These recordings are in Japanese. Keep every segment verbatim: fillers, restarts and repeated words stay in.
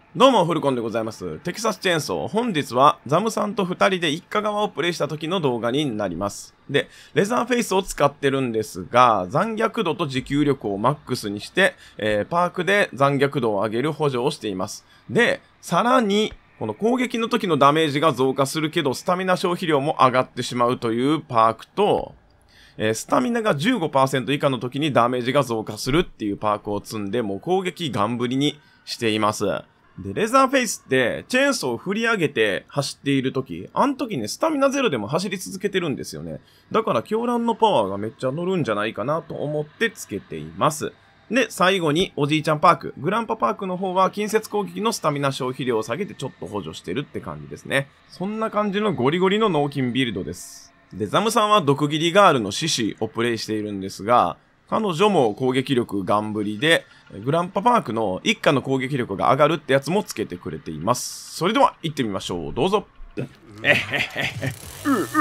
どうも、フルコンでございます。テキサスチェーンソー。本日は、ザムさんと二人で一家側をプレイした時の動画になります。で、レザーフェイスを使ってるんですが、残虐度と持久力をマックスにして、えー、パークで残虐度を上げる補助をしています。で、さらに、この攻撃の時のダメージが増加するけど、スタミナ消費量も上がってしまうというパークと、えー、スタミナが じゅうごパーセント 以下の時にダメージが増加するっていうパークを積んで、もう攻撃ガンブリにしています。で、レザーフェイスって、チェーンソーを振り上げて走っているとき、あの時ね、スタミナゼロでも走り続けてるんですよね。だから、狂乱のパワーがめっちゃ乗るんじゃないかなと思ってつけています。で、最後に、おじいちゃんパーク。グランパパークの方は、近接攻撃のスタミナ消費量を下げてちょっと補助してるって感じですね。そんな感じのゴリゴリの脳筋ビルドです。で、ザムさんは毒斬りガールの獅子をプレイしているんですが、彼女も攻撃力ガンブリで、グランパパークの一家の攻撃力が上がるってやつもつけてくれています。それでは行ってみましょう。どうぞ。えへへへ。う、う、うわ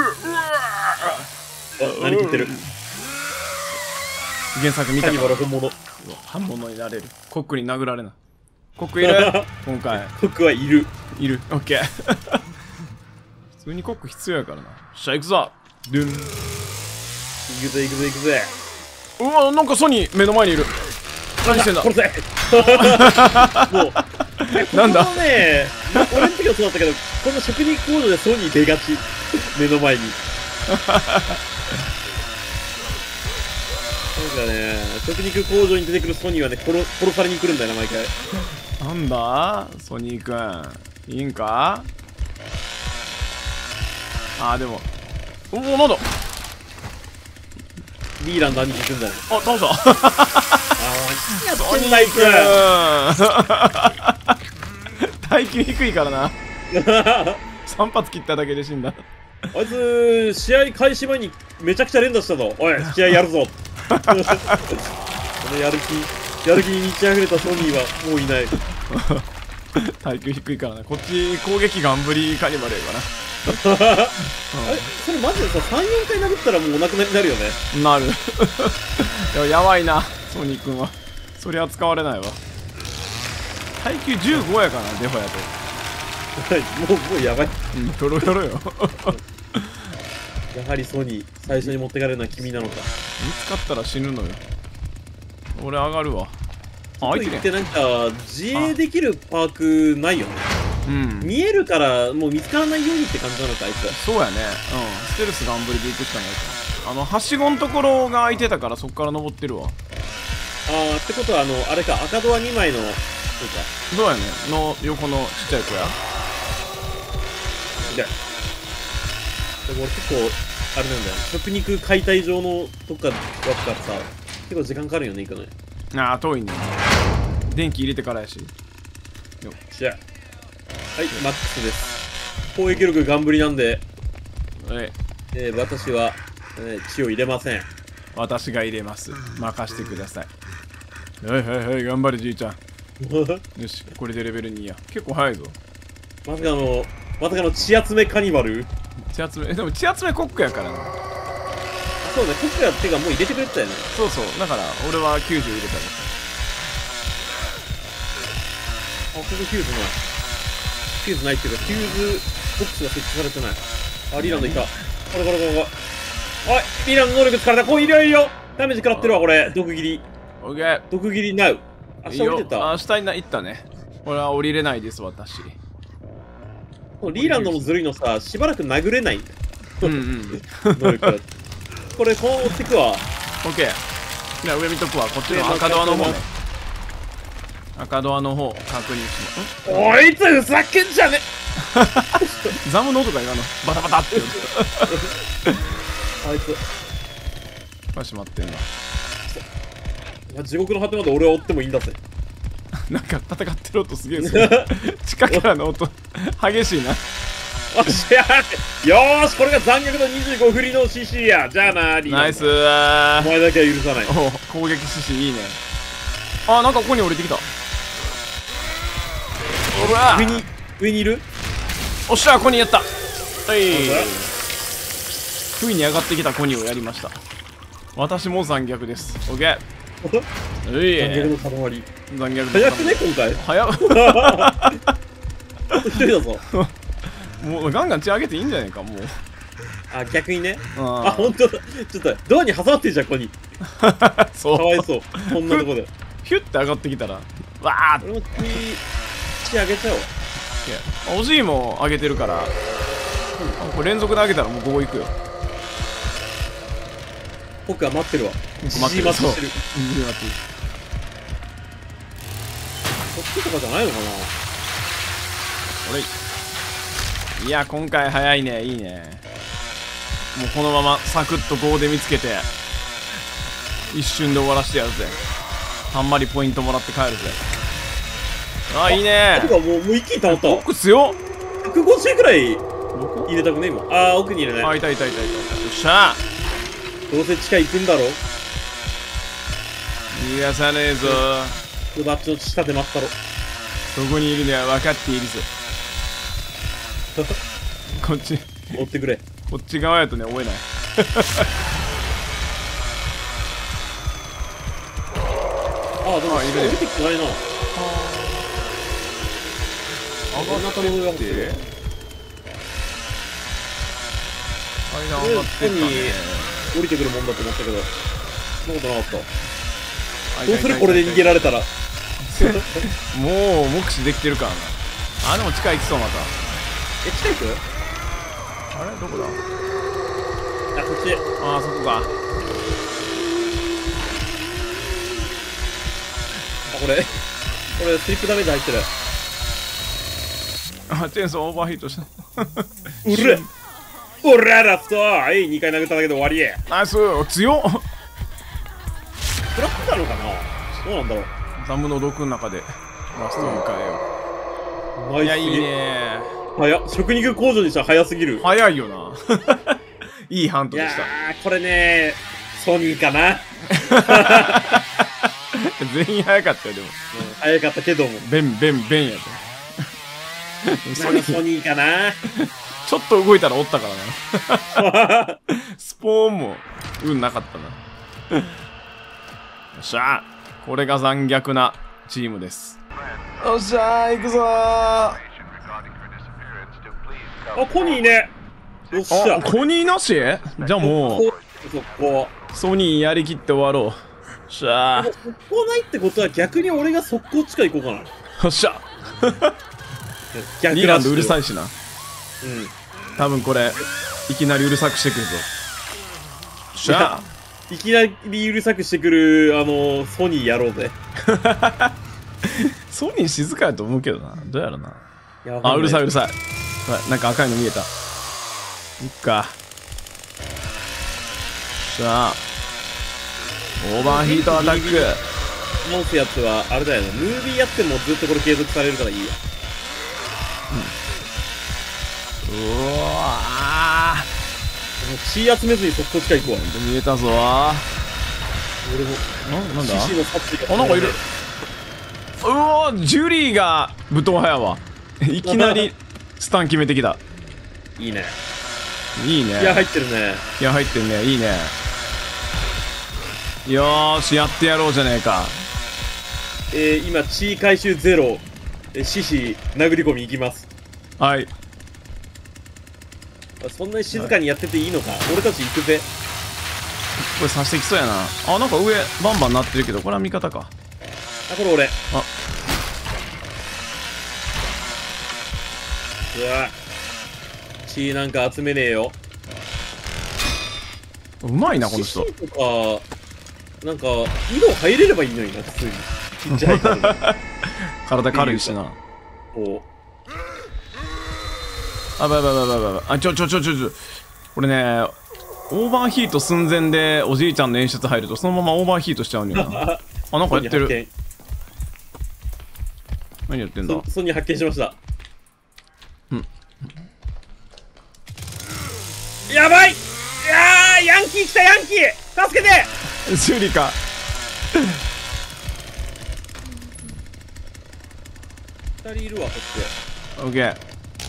ー。何言ってる？ 原作見たから。本物。 半物になれる。コックに殴られな。コックいる今回。 コックはいる。 いる。オッケー。普通にコック必要やからな。よっしゃ、行くぞ。ドゥン。行くぜ行くぜ行くぜ。 うわ、なんかソニー目の前にいる。何してんだ。 殺せ。もうなんだ。ね、俺の時はそうだったけど、この食肉工場でソニー出がち。目の前に。なんかね、食肉工場に出てくるソニーはね、殺殺されに来るんだよな毎回。 なんだソニーくん、いいんか。あーでも、おお、なんだ。 リーランド兄貴来んだよ。 あ、倒した。ああ、ソニーくん。耐久低いからな。三発切っただけで死んだ。 あいつ試合開始前にめちゃくちゃ連打したぞ。おい、試合やるぞ。このやる気やる気に満ち溢れたソニーはもういない。 耐久低いからな。こっち攻撃ガンブリカニバルやから。 あれそれマジでさ、さん、よんかい殴ったらもうお亡くなりになるよね。 なる。や, やばいなソニーくんは。そりゃ使われないわ。耐久じゅうごやからな、デフォやと。もうもうやばい。 うん、トロトロよ。 やはりソニー最初に持ってかれるのは君なのか。 見つかったら死ぬのよ。俺上がるわ。 あいつってなんか自衛できるパークないよね。 うん、 見えるからもう見つからないようにって感じなのかあいつは。 そうやね。うん、ステルスガンブリで行くしかないから。あのはしごのところが空いてたからそっから登ってるわ。 ああ、ってことはあのあれか、赤ドアにまいのそうかそうやねの横のちっちゃい子や。 で俺結構あれなんだよ、食肉解体場のとこからやつからさ、結構時間かかるよね、行くのに。 ああ、遠いね。電気入れてからやし。 よっしゃ。はい、マックスです。攻撃力ガンブリなんで、 はい、 えー、私は、えー、血を入れません。 私が入れます。任してください。はいはいはい、頑張れじいちゃん。よし、これでレベルにや。結構早いぞ。 まさかの、まさかの血集めカニバル。 血集め、でも血集めコックやからな。あ、 そうね、コックやってかもう入れてくれてたよね。 そうそう、だから俺はきゅうじゅう入れたの。 あ、ここフューズない。フューズないっていうか、フューズボックスが設置されてない。あ、リーランドいた。これこれこれこれ。おい、リーランド能力疲れた。こういるよいるよ。ダメージ食らってるわ、これ。毒斬り。 オッケー。 毒斬りナウ。明日降りてた。 明日にな、行ったね。これは降りれないです、私。 リーランドのずるいのさ、しばらく殴れないんだよ。 うんうん。 能力だ。これ、こう追ってくわ。 オッケー。じゃあ上見とくわ。こっちの赤ドアの方ね。赤ドアの方確認します。 おいつふざけんじゃね。 ザムの音が今のバタバタってあいつあ、閉まってんな。 地獄の果てまで俺は追ってもいいんだぜ。 なんか戦ってる音すげえする。地下からの音激しいな。 おっしゃー。よーし、これが残虐のにじゅうご振りの シーシー や。じゃあな、リー。 ナイスー。 お前だけは許さない。 お攻撃獅子いいね。あ、なんかここに降りてきた。おら上に上にいる。 おっしゃ、コニーやった。はい、不意に上がってきたコニーをやりました。私も残虐です。オッケー。 うい残虐の塊。 残虐の早くね、今回。 早っあと一人だぞ。 もうガンガン血上げていいんじゃないかもう。 あ、逆にね。 ああ、ほんとだ。ちょっと、ドアに挟まってんじゃん、ここに。 そうかわいそう。こんなとこで。 ヒュッて上がってきたらわーっ俺も血、血あげちゃおう。 ておじいも上げてるから、これ連続で上げたらもうここ行くよ。 僕は待ってるわ。じじ待ってる待ちしてる。 そうじじ待ってる。 こっちとかじゃないのかな。 俺いや今回早いね。いいね。もうこのままサクッとごで見つけて一瞬で終わらしてやるぜ。あんまりポイントもらって帰るぜ。あ、いいね。 てかもう、もう一気に溜まったわ。 奥強っ。 ひゃくごじゅうくらい入れたくね、今。あー、奥にいるね。 あ、いたいたいたいた。よっしゃどうせ地下行くんだろ。 逃がさねえぞ。 クバッチの下で待ったろ。 そこにいるのは分かっているぞ。こっち追ってくれ。 こっち側やとね追えない。 ああ、でもあいるね降りてきてないな。 上がって上がってって階段俺こ上がってったね。 こに降りてくるもんだと思ったけど、そんなことなかった。 あどうするこれで逃げられたら。 もう目視できてるからな。あでも地下行きそうまた。 え、近いくあれどこだ。 あ、こっち。 ああそこか。 あ、これ。これ、スリップダメージ入ってる。 あチェーンソーオーバーヒートした。 うれうらラストはい、にかい殴っただけで終わり。 ナイス強っ。 食らってたのかな。どうなんだろう。 ザムの毒の中でラストを迎えよう。 ナイス。 いやいいね。 早っ。食肉工場にしたら早すぎる。 早いよな。いいハンいやトでした。 ー、これねー、ソニーかな。 全員早かったよでも。 早かったけども。 ベンベンベンやと。 ソニーソニーかな。 ちょっと動いたらおったからな。スポーンも運なかったな。よっしゃこれが残虐なチームです。よっしゃー行くぞー。 あ、コニーね。よっしゃ。 あコニーなしじゃあもうそこ。 ソニーやりきって終わろう。よっしゃー。よそこないってことは逆に俺が速攻地下行こうかな。 っしゃ逆リーランドうるさい。 いしな。 うん。 多分これいきなりうるさくしてくるぞ。よっしゃいきなりうるさくしてくる、あの、ソニーやろうぜ。 ソニー静かやと思うけどな。どうやろな。 いやわかんなあ、うるさいうるさい。ほらなんか赤いの見えた。いっか。しゃあ。オーバーヒートアタック。 直すやつは、あれだよね。ムービーやってもずっとこれ継続されるからいいや。 うわもう血集めずに速攻地下行くわ。 ー。見えたぞー。 俺も、 な、なんだシシの殺意が。 あ、なんかいる。うわー、ジュリーが武闘派やわ。いきなりスタン決めてきた。 いいね。 いいね。 いや、入ってるね。 いや入ってんね。いいね。よーし、やってやろうじゃねえか。 えー、今、地位回収ゼロ。えー、獅子、殴り込み行きます。 はい。 そんなに静かにやってていいのか。俺たち行くぜ。 これ刺してきそうやな。あ、なんか上バンバンなってるけど、これは味方か。 あ、これ俺。 あ、 うわ血なんか集めねえよ。 うまいなこの人。 獅子とか、なんか、井戸入れればいいのにな、普通に。ちっちゃいからね。 体軽いしな。 こあ、ばいばいばいばいばい。あ、ちょちょちょちょちょ。これね、オーバーヒート寸前でおじいちゃんの演出入るとそのままオーバーヒートしちゃうんだよな。あ、なんかう。 やってる。 ソニー何やってんだ。 発見。ソソニー発見しました。 うん。 やばい。いやー、ヤンキー来た、ヤンキー助けて。 修理か。 二人いるわ、こっオッケー。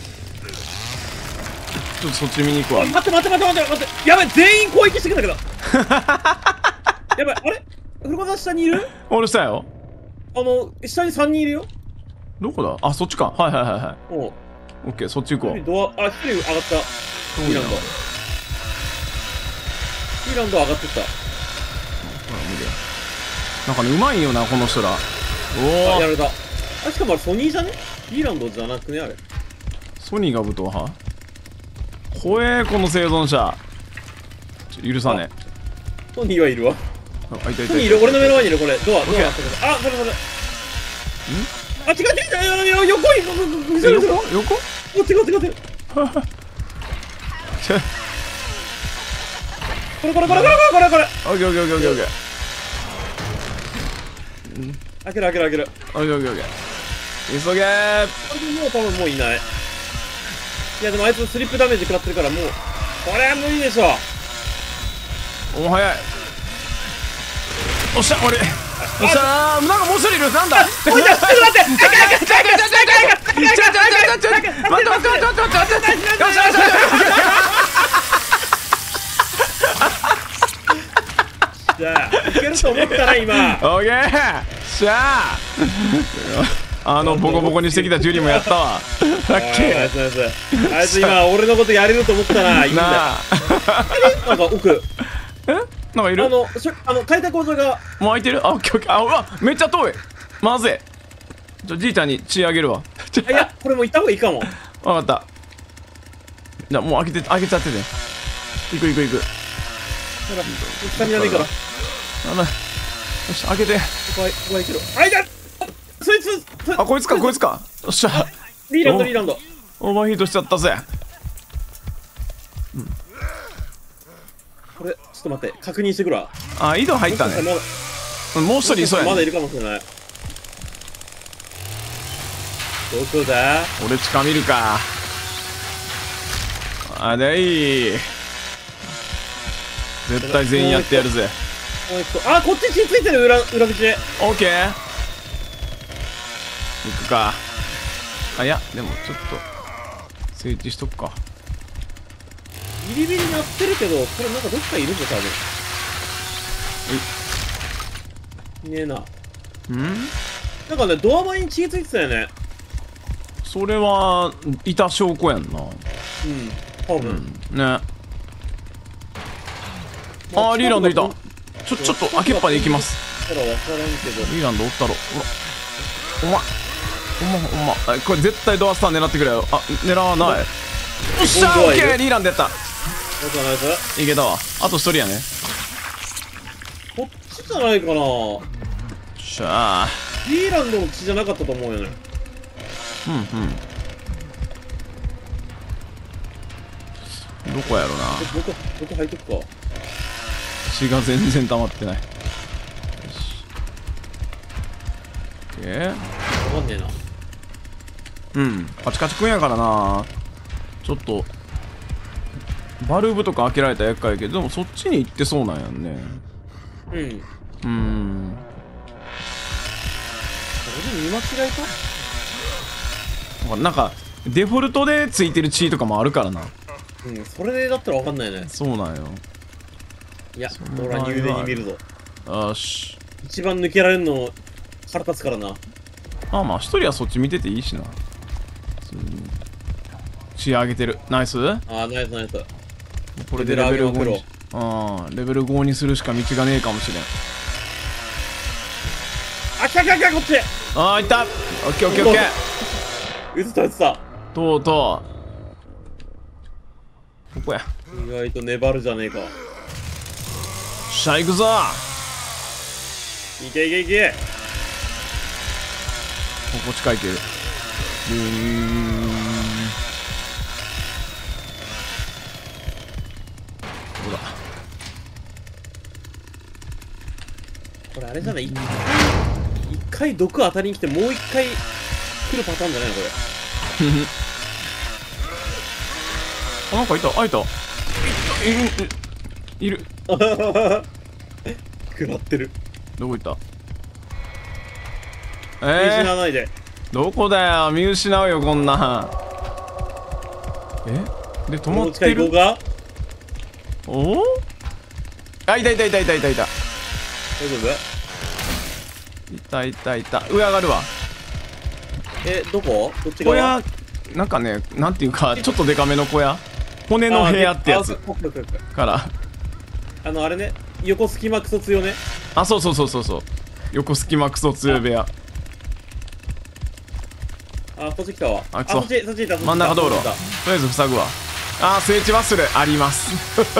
ちょっとそっち見に行くわ。 ち。待って待って待って待って待って。やばい、全員攻撃してくんだけど。やばい、あれ古川さん下にいる？ 俺したよ。 あの、下にさんにんいるよ。 どこだ？あ、そっちか。はいはいはいはい。 おう。 オッケー、そっち行こう。 ドア、あ、一人上がった。 そうやな。 フィーランド。フィーランド上がってった。 ほら、見て。なんかね、うまいよな、この人ら。おあ、やお。 られた。あ、しかもあれソニーじゃね？フィーランドじゃなくねあれ。 ソニーが武闘派？怖え、この生存者。ちょ許さねソニーはいるわ。 え。あ、いたいたいた。 ソニーいる。俺の目の前にいる、これ。ドア、ドアオッケーあったから。あ、それそれ。んあ、違う違う違う、横に、後ろ後ろ。 横横こっちこっちこっち。 ちょこれこれこれこれこれこれ。 オッケーオッケーオッケーオッケーオッケー。 開ける開ける開ける。 オッケーオッケーオッケー。急げー。 これでもう多分もういない。いやでもあいつスリップダメージ食らってるからもう、これは無理でしょ。 お早い。おっしゃ、俺。おっしゃー、なんかもう一人いる。なんだ。 おい、ちょっと待って。 ちょちょちょちょちょちょちょちょちょちょ待って待って待って待って待って待って待ってよっしゃよっしゃよっしゃ。 じゃあいけると思ったな今。 オッケー。しゃあ。あのボコボコにしてきたジュリもやったわ。ラッキあいー。 つあいつあいつ今俺のことやれると思ったな。いいんだよ。 なあ。 なんか奥。 え？なんかいる？ あのしょあの開拓技が。 もう開いてる？あ、オッケーオッケー。あ、うわ、めっちゃ遠い。まずい。ちょ、じいちゃんに血あげるわ。 あ、いやこれもう行った方がいいかも。 わかった。じゃあもう開けて、開けちゃってて。行く行く行く。 ほら、スタミナでいいから。 あの、よし、開けて。 ここはここは行ける。あ、いた。そいつ。そあ、こいつか、こいつか。よっしゃ。 リーランドリーランド。 オーバーヒートしちゃったぜ。 これちょっと待って確認してくるわ。 あ、井戸入ったね。 まだもう一人いそうやね。 まだいるかもしれない。どこだ？ 俺地下見るか。あ、でいい。絶対全員やってやるぜ。 もう一個。あ、こっち血ついてる。裏裏口。 オッケー。行くか。あ、いや、でもちょっと整地しとくか。 ビリビリ鳴ってるけど、これなんかどっかいるぞ多分。いねえな。 ん？ なんかね、ドア前に血ついてたよね。 それはいた証拠やんな。 うん、多分。 うん、ね。あー、リーランドいた。ちょちょっと開けっぱで行きます。 たら分からんけど。 リーランドおったろ。ほら、おまほんまほんま。これ絶対ドアスター狙ってくれよ。あ、狙わない。よっしゃー、オッケー。リーランドやった。 どうかないか。 いけたわ。あと一人やね。 こっちじゃないかな。 よっしゃリーランドの血じゃなかったと思うよね。 ー。うんうん。どこやろな。 え、どこ、どこ入っとくか。 血が全然溜まってない。よし。オッケー。 わかんねえな。 うん。カチカチくんやからな。ちょっと。バルブとか開けられたら厄介やけど、でもそっちに行ってそうなんやんね。 うん。 うーん。 俺見間違えた？ なんか、デフォルトでついてる血とかもあるからな。 うん、それだったらわかんないね。 そうなんよ。 いや、 そんな俺は入念に見るぞ。 よし。 一番抜けられるの腹立つからな。 まあまあ、一人はそっち見てていいしな。普通に血上げてる。ナイス？ あー、ナイスナイス。 これでレベルごレベル上げに。ああ、レベルごにするしか道がねえかもしれん。 あ、来た来た来た、こっち。 ああ、いった。オッケーオッケーオッケー。 撃つた撃つた。 とうとう。ここや。 意外と粘るじゃねえか。 しゃ、行くぞ。 いけいけいけ。 ここ近いける。うーん。ほら。 これあれじゃない？一回一回毒当たりに来てもう一回来るパターンじゃないのこれ。 あ、なんかいた。あ、いた。いる。いる。 食らってる。 どこ行った？ 見えー、 失わないで。 どこだよ。見失うよ、こんなん。えで、止まもう近ってる。 い行こうか。 おお、あ、いたいたいたいたいたいた。 大丈夫？ いたいたいた。上上がるわ。 え、どこどっち小側？ 屋、なんかね、なんていうか、ちょっとデカめの小屋。骨の部屋ってやつあオッケーオッケーオッケーから。 あの、あれね、横隙間クソ強ね。 あ、そうそうそうそうそう。横隙間クソ強い部屋。 あ、こっち来たわ。 あクソそっち、そっちいた。そっちいた真ん中道路。 そっちいたとりあえず塞ぐわ。あー、聖地忘れあります。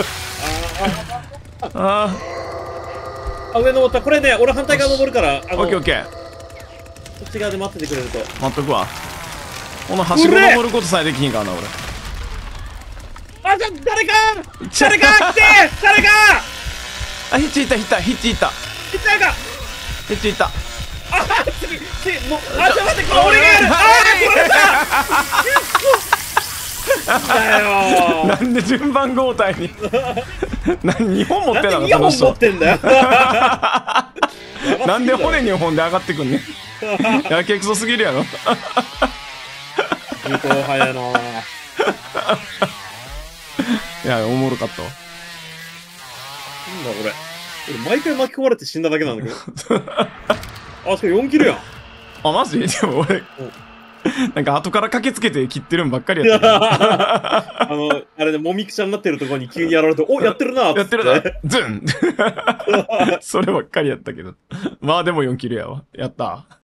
ああーあ、上登った。これね、俺反対側登るから、あー、 の、 オッケーオッケー。 そっち側で待っててくれると。 待っとくわ。このはしご登ることさえできひんからな、俺。 あ、じゃ、誰か誰か来て誰かあ、ヒッチいった、ヒッタ、ヒッチいった。 誰かヒッチいった。 あ、次、次、もう、あ、ちょっと待って、これ俺がやるあー、これだだよなんで順番交代に何にほん持ってたのなんでイヤホン持ってんだよなんで骨にほんで上がってくんねんやけくそすぎるやろ無党派やな。 いや、おもろかったわ。 なんだこれ。俺毎回巻き込まれて死んだだけなんだけど。あ、しかもよんキルやん。 あ、マジでも俺、なんか後から駆けつけて切ってるんばっかりやったあの、あれでもみくちゃになってるところに急にやられて、お、やってるなーっつってやってるなズンそればっかりやったけど。まあでもよんキルやわ。やった。